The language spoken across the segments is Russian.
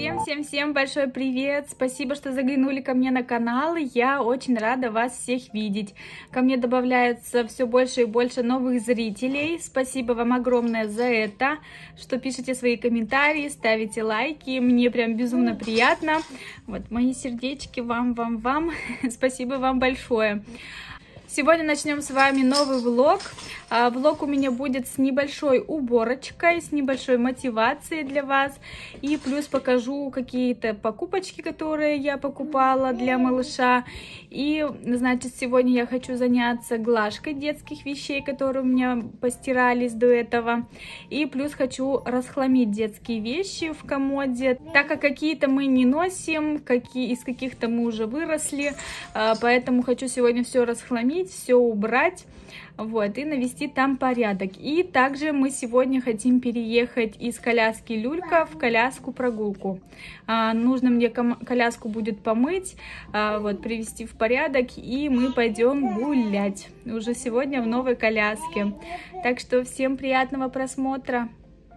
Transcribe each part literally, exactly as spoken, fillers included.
Всем-всем-всем большой привет! Спасибо, что заглянули ко мне на канал. Я очень рада вас всех видеть. Ко мне добавляются все больше и больше новых зрителей. Спасибо вам огромное за это, что пишете свои комментарии, ставите лайки. Мне прям безумно приятно. Вот мои сердечки вам, вам, вам. Спасибо вам большое. Сегодня начнем с вами новый влог. А, влог у меня будет с небольшой уборочкой, с небольшой мотивацией для вас. И плюс покажу какие-то покупочки, которые я покупала для малыша. И, значит, сегодня я хочу заняться глажкой детских вещей, которые у меня постирались до этого. И плюс хочу расхламить детские вещи в комоде, так как какие-то мы не носим, какие, из каких-то мы уже выросли. А, поэтому хочу сегодня все расхламить, все убрать, вот, и навести там порядок. И также мы сегодня хотим переехать из коляски люлька в коляску прогулку. А, нужно мне коляску будет помыть, а, вот, привести в порядок, и мы пойдем гулять уже сегодня в новой коляске. Так что всем приятного просмотра.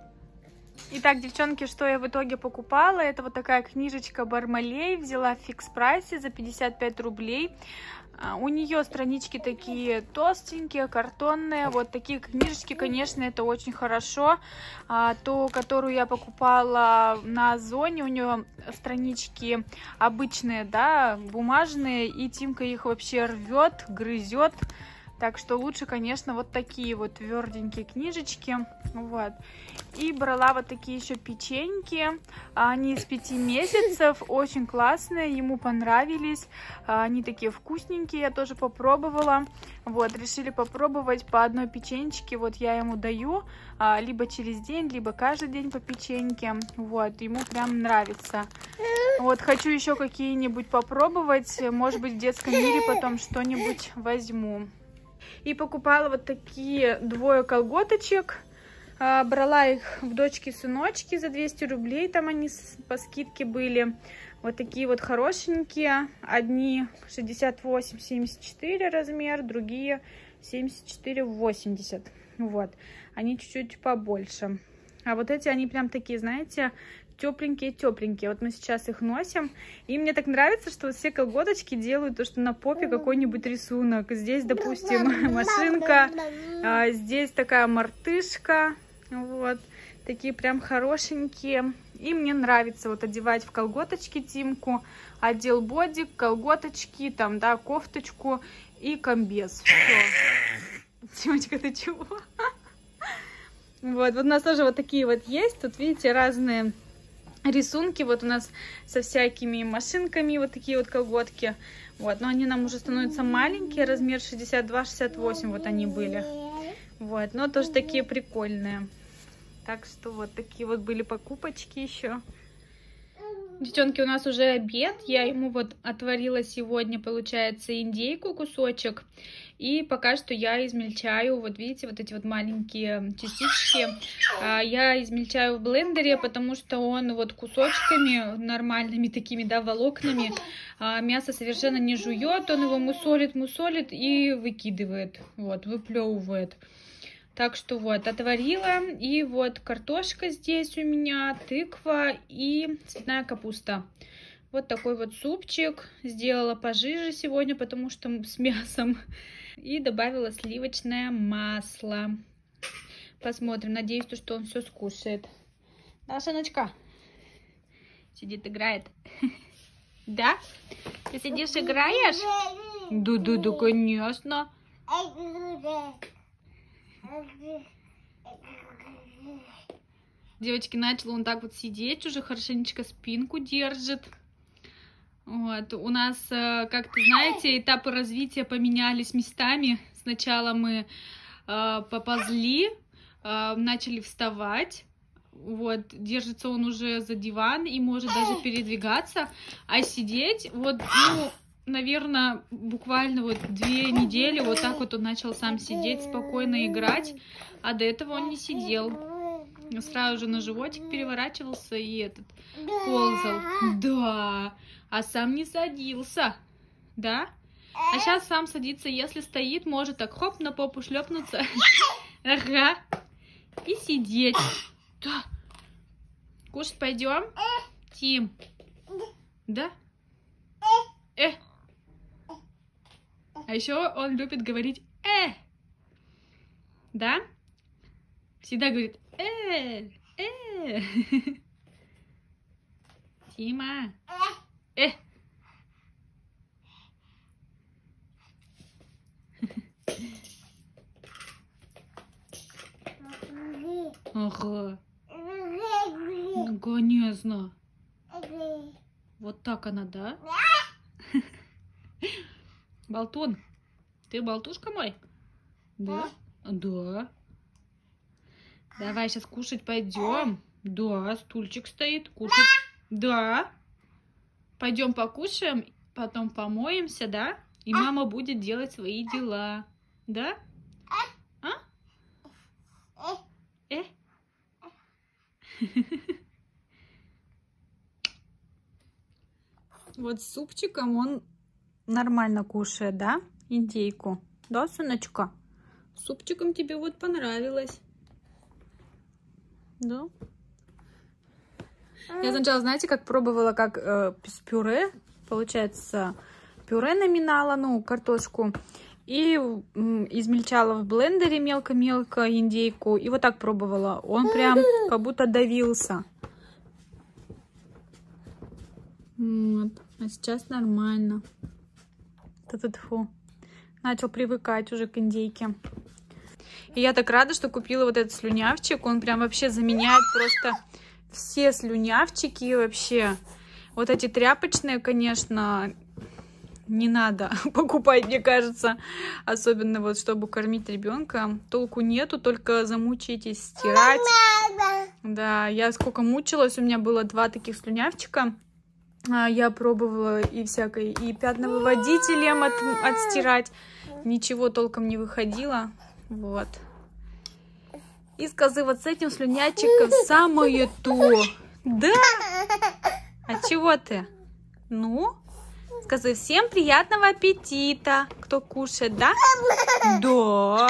Итак, девчонки, что я в итоге покупала? Это вот такая книжечка Бармалей. Взяла в фикс-прайсе за пятьдесят пять рублей. У нее странички такие толстенькие, картонные. Вот такие книжечки, конечно, это очень хорошо. А, ту, которую я покупала на Озоне, у нее странички обычные, да, бумажные. И Тимка их вообще рвет, грызет. Так что лучше, конечно, вот такие вот тверденькие книжечки. Вот. И брала вот такие еще печеньки. Они с пяти месяцев. Очень классные. Ему понравились. Они такие вкусненькие. Я тоже попробовала. Вот. Решили попробовать по одной печеньчике. Вот я ему даю. Либо через день, либо каждый день по печеньке. Вот. Ему прям нравится. Вот. Хочу еще какие-нибудь попробовать. Может быть, в детском мире потом что-нибудь возьму. И покупала вот такие двое колготочек. А, брала их в дочки-сыночки за двести рублей. Там они по скидке были. Вот такие вот хорошенькие. Одни шестьдесят восемь семьдесят четыре размер, другие семьдесят четыре восемьдесят. Вот. Они чуть-чуть побольше. А вот эти, они прям такие, знаете, тепленькие-тепленькие. Вот мы сейчас их носим. И мне так нравится, что вот все колготочки делают то, что на попе какой-нибудь рисунок. Здесь, допустим, машинка. А здесь такая мартышка. Вот. Такие прям хорошенькие. И мне нравится вот одевать в колготочки Тимку. Одел бодик, колготочки, там, да, кофточку и комбез. Все. Тимочка, ты чего? Вот, вот у нас тоже вот такие вот есть. Тут, видите, разные рисунки. Вот у нас со всякими машинками вот такие вот колготки. Вот, но они нам уже становятся маленькие. Размер шестьдесят два шестьдесят восемь вот они были. Вот, но тоже такие прикольные. Так что вот такие вот были покупочки еще. Девчонки, у нас уже обед. Я ему вот отварила сегодня, получается, индейку, кусочек. И пока что я измельчаю, вот видите, вот эти вот маленькие частички. Я измельчаю в блендере, потому что он вот кусочками, нормальными такими, да, волокнами, мясо совершенно не жует. Он его мусолит, мусолит и выкидывает, вот, выплевывает. Так что вот, отварила. И вот картошка здесь у меня, тыква и цветная капуста. Вот такой вот супчик. Сделала пожиже сегодня, потому что с мясом. И добавила сливочное масло. Посмотрим. Надеюсь, что он все скушает. Да, сыночка? Сидит, играет. Да? Ты сидишь, играешь? Да-да-да, конечно. Девочки, начал он так вот сидеть, уже хорошенечко спинку держит. Вот, у нас, как-то, знаете, этапы развития поменялись местами. Сначала мы э, поползли, э, начали вставать. Вот, держится он уже за диван и может даже передвигаться. А сидеть, вот, ну, наверное, буквально вот две недели вот так вот он начал сам сидеть, спокойно играть. А до этого он не сидел. Сразу же на животик переворачивался и этот ползал. Да, а сам не садился. Да? А сейчас сам садится, если стоит, может так хоп на попу шлепнуться. Ага. И сидеть. Да. Кушать пойдем? Тим. Да? Э. А еще он любит говорить э. Да? Всегда говорит э. Э. Тима. Э. Ага. Ну, конечно. Вот так она, да? Болтун. Ты болтушка мой? Да? Да. Давай сейчас кушать пойдем. Да, стульчик стоит. Кушать. Да. Пойдем покушаем, потом помоемся, да? И мама будет делать свои дела. Да? А? Э? Вот с супчиком он нормально кушает, да? Индейку. Да, сыночка? С супчиком тебе вот понравилось. Да? Я сначала, знаете, как пробовала, как э, с пюре. Получается, пюре наминала, ну, картошку. И м, измельчала в блендере мелко-мелко индейку. И вот так пробовала. Он прям как будто давился. Вот. А сейчас нормально. Ту-ту-ту. Начал привыкать уже к индейке. И я так рада, что купила вот этот слюнявчик. Он прям вообще заменяет просто все слюнявчики вообще. Вот эти тряпочные, конечно, не надо покупать, мне кажется. Особенно вот, чтобы кормить ребенка. Толку нету, только замучитесь стирать. Да, я сколько мучилась. У меня было два таких слюнявчика. Я пробовала и всякой, и пятновыводителем от, отстирать. Ничего толком не выходило. Вот. И скажи, вот с этим слюнявчиком самое то. Да? А чего ты? Ну? Скажи, всем приятного аппетита, кто кушает, да? Да.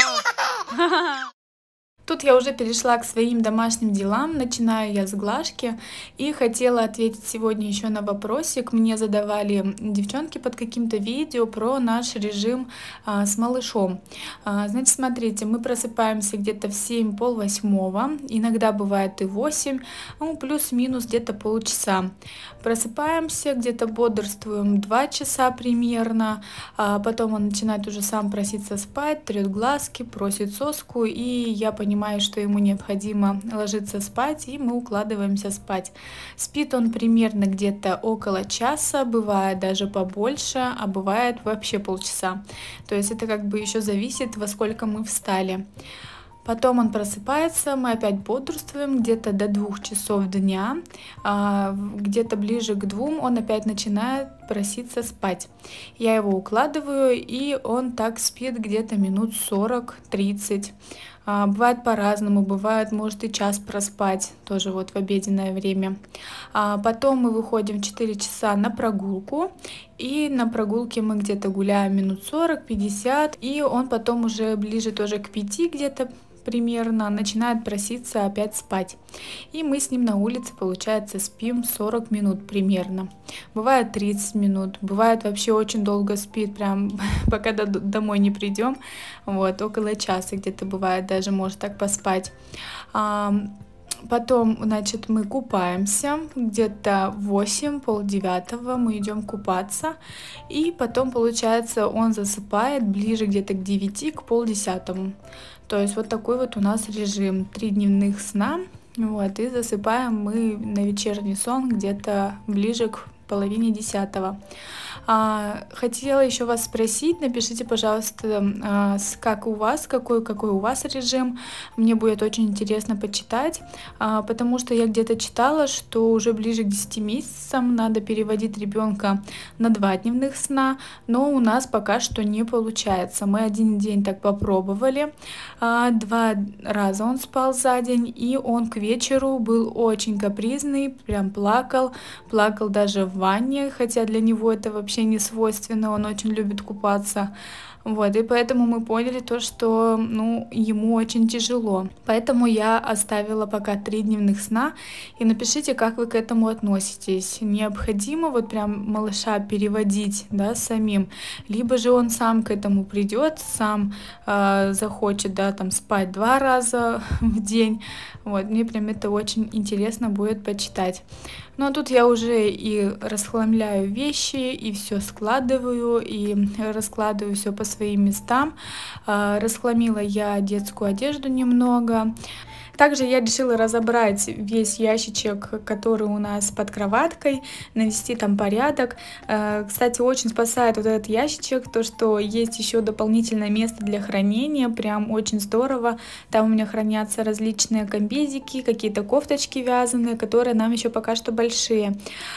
Тут я уже перешла к своим домашним делам. Начинаю я с глажки. И хотела ответить сегодня еще на вопросик. Мне задавали девчонки под каким-то видео про наш режим а, с малышом. А, значит, смотрите, мы просыпаемся где-то в семь, полвосьмого. Иногда бывает и восемь. Ну, плюс-минус где-то полчаса. Просыпаемся, где-то бодрствуем два часа примерно. А потом он начинает уже сам проситься спать, трет глазки, просит соску. И я понимаю, что ему необходимо ложиться спать, и мы укладываемся спать. Спит он примерно где-то около часа, бывает даже побольше, а бывает вообще полчаса. То есть это как бы еще зависит, во сколько мы встали. Потом он просыпается, мы опять бодрствуем где-то до двух часов дня, где-то ближе к двум он опять начинает проситься спать. Я его укладываю, и он так спит где-то минут сорок-тридцать. Бывает по-разному, бывает, может и час проспать, тоже вот в обеденное время. Потом мы выходим в четыре часа на прогулку, и на прогулке мы где-то гуляем минут сорок-пятьдесят, и он потом уже ближе тоже к пяти где-то примерно начинает проситься опять спать. И мы с ним на улице, получается, спим сорок минут примерно. Бывает тридцать минут, бывает вообще очень долго спит, прям пока до домой не придем. Вот, около часа где-то бывает, даже может так поспать. Потом, значит, мы купаемся, где-то в восемь, полдевятого мы идем купаться, и потом, получается, он засыпает ближе где-то к девяти, к полдесятому. То есть вот такой вот у нас режим, три дневных сна, вот, и засыпаем мы на вечерний сон где-то ближе к половине десятого. А, хотела еще вас спросить, напишите, пожалуйста, а, как у вас, какой, какой у вас режим. Мне будет очень интересно почитать, а, потому что я где-то читала, что уже ближе к десяти месяцам надо переводить ребенка на два дневных сна, но у нас пока что не получается. Мы один день так попробовали, а, два раза он спал за день, и он к вечеру был очень капризный, прям плакал, плакал даже в ванне, хотя для него это вообще не свойственно, он очень любит купаться. Вот, и поэтому мы поняли то, что, ну, ему очень тяжело. Поэтому я оставила пока три дневных сна. И напишите, как вы к этому относитесь. Необходимо вот прям малыша переводить, да, самим, либо же он сам к этому придет, сам э, захочет, да, там спать два раза в день. Вот, мне прям это очень интересно будет почитать. Ну а тут я уже и расхламляю вещи, и все складываю, и раскладываю все по своим местам. Расхламила я детскую одежду немного. Также я решила разобрать весь ящичек, который у нас под кроваткой, навести там порядок. Кстати, очень спасает вот этот ящичек, то, что есть еще дополнительное место для хранения, прям очень здорово. Там у меня хранятся различные комбезики, какие-то кофточки вязаные, которые нам еще пока что большие.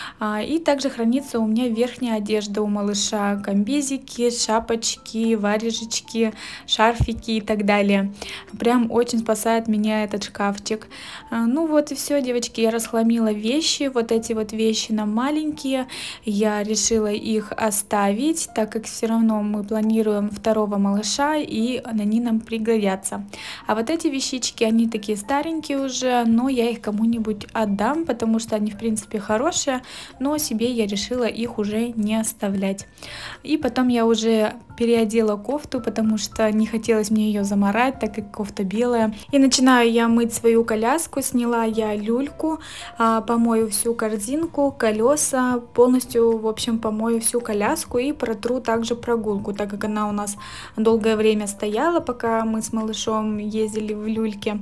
И также хранится у меня верхняя одежда у малыша, комбезики, шапочки, варежечки, шарфики и так далее. Прям очень спасает меня этот шкафчик. Ну вот и все, девочки, я расхламила вещи. Вот эти вот вещи нам маленькие. Я решила их оставить, так как все равно мы планируем второго малыша, и они нам пригодятся. А вот эти вещички, они такие старенькие уже, но я их кому-нибудь отдам, потому что они в принципе хорошие, но себе я решила их уже не оставлять. И потом я уже переодела кофту, потому что не хотелось мне ее заморать, так как кофта белая. И начинаю я мыть свою коляску. Сняла я люльку, помою всю корзинку, колеса, полностью, в общем, помою всю коляску и протру также прогулку, так как она у нас долгое время стояла, пока мы с малышом ездили в люльке.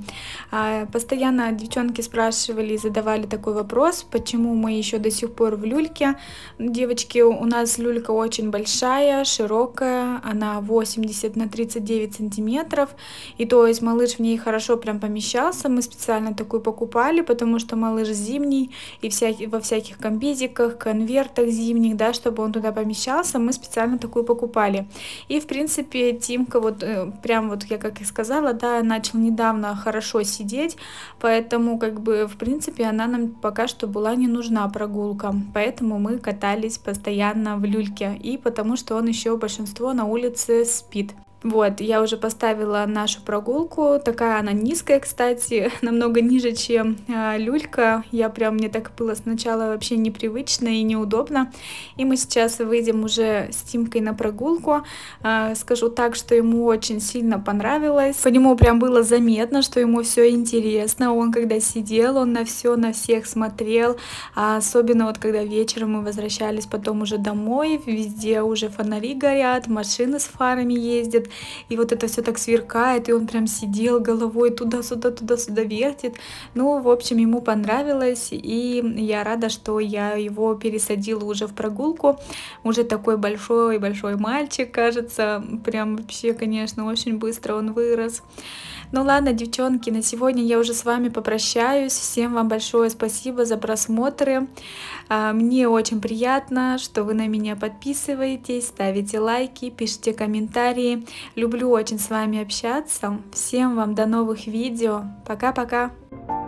Постоянно девчонки спрашивали и задавали такой вопрос, почему мы еще до сих пор в люльке. Девочки, у нас люлька очень большая, широкая, она восемьдесят на тридцать девять сантиметров, и то есть малыш в ней хорошо прям помещался. Мы специально такую покупали, потому что малыш зимний, и вся, во всяких комбезиках, конвертах зимних, да, чтобы он туда помещался, мы специально такую покупали. И в принципе Тимка вот прям вот, я как и сказала, да, начал недавно хорошо сидеть, поэтому как бы в принципе она нам пока что была не нужна прогулка, поэтому мы катались постоянно в люльке, и потому что он еще большинство на улице спит. Вот, я уже поставила нашу прогулку, такая она низкая, кстати, намного ниже, чем э, люлька. Я прям, мне так было сначала вообще непривычно и неудобно. И мы сейчас выйдем уже с Тимкой на прогулку. Э, скажу так, что ему очень сильно понравилось. По нему прям было заметно, что ему все интересно. Он когда сидел, он на все, на всех смотрел. А особенно вот когда вечером мы возвращались потом уже домой, везде уже фонари горят, машины с фарами ездят. И вот это все так сверкает, и он прям сидел головой туда-сюда, туда-сюда вертит. Ну, в общем, ему понравилось, и я рада, что я его пересадила уже в прогулку. Уже такой большой-большой мальчик, кажется. Прям вообще, конечно, очень быстро он вырос. Ну ладно, девчонки, на сегодня я уже с вами попрощаюсь. Всем вам большое спасибо за просмотры. Мне очень приятно, что вы на меня подписываетесь, ставите лайки, пишите комментарии. Люблю очень с вами общаться. Всем вам до новых видео. Пока-пока.